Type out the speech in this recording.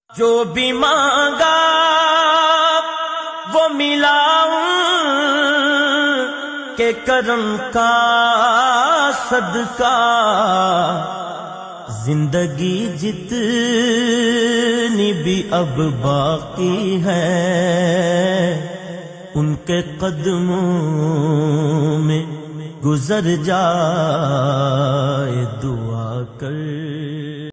जो भी मांगा वो मिला के करम का सदका। जिंदगी जितनी भी अब बाकी है उनके कदमों में गुजर जाए दुआ कर।